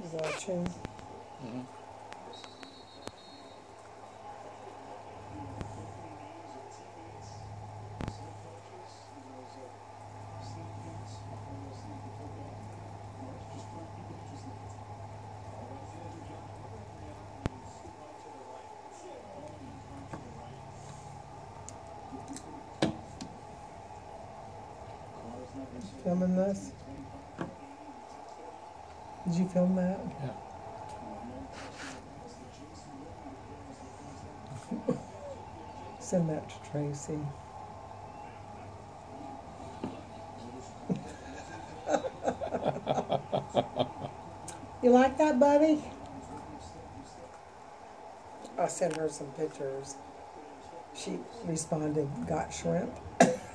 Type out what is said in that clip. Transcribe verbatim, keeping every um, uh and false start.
Watching. Mm-hmm. Filming this? Did you film that? Yeah. Send that to Tracy. You like that, buddy? I sent her some pictures. She responded, got shrimp.